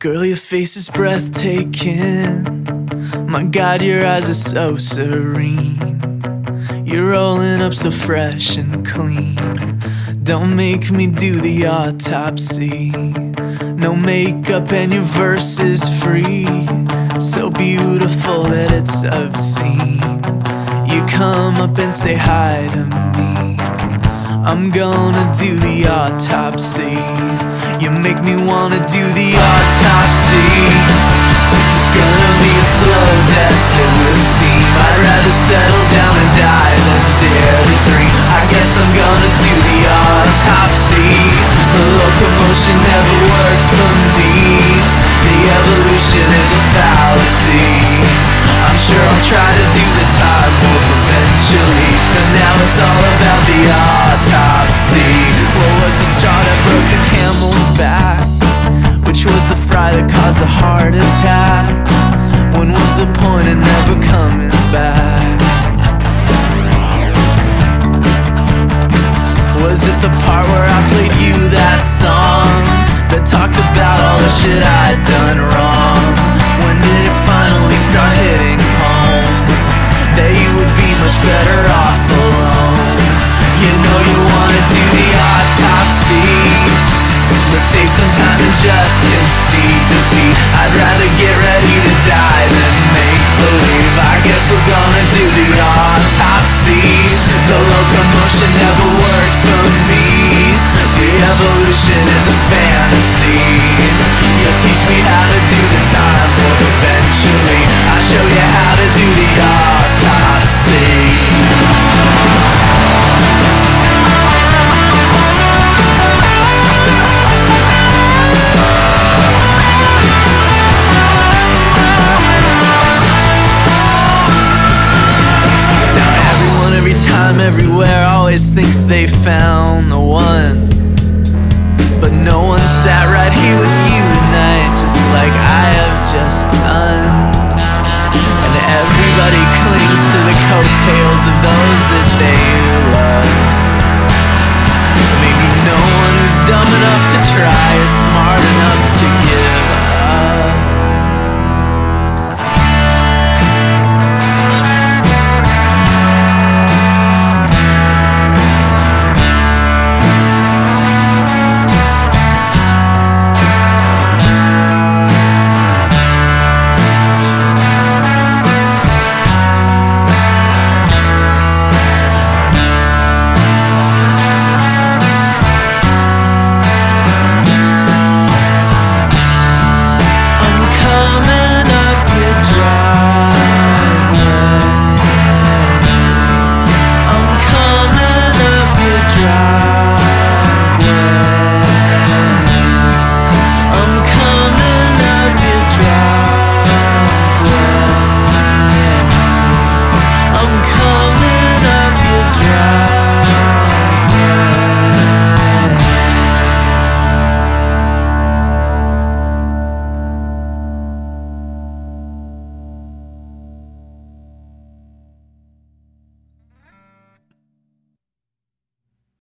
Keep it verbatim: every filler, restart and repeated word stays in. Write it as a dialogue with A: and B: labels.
A: Girl, your face is breathtaking. My God, your eyes are so serene. You're rolling up so fresh and clean. Don't make me do the autopsy. No makeup and your verse is free. So beautiful that it's obscene. You come up and say hi to me. I'm gonna do the autopsy. You make me wanna do the autopsy. It's gonna be a slow death, it would seem. I'd rather settle down and die than dare to dream. I guess I'm gonna do the autopsy. The locomotion never worked for me. The evolution is a fallacy. I'm sure I'll try to do the time warp eventually. For now it's all about the autopsy. What was the straw that broke the camel's back? Which was the fry that caused the heart attack? When was the point of never coming back? Was it the part where I played you that song that talked about all the shit I'd done wrong? When did it finally start hitting home that you would be much better off alone? You know you wanna do the autopsy. Let's save some time and just concede defeat. I'd rather get ready to die than make believe. I guess we're gonna do the autopsy. The locomotion never worked for me. The evolution is a fantasy. You'll teach me how to do the time warp eventually. I'll show you how to do the autopsy. Everywhere always thinks they found the one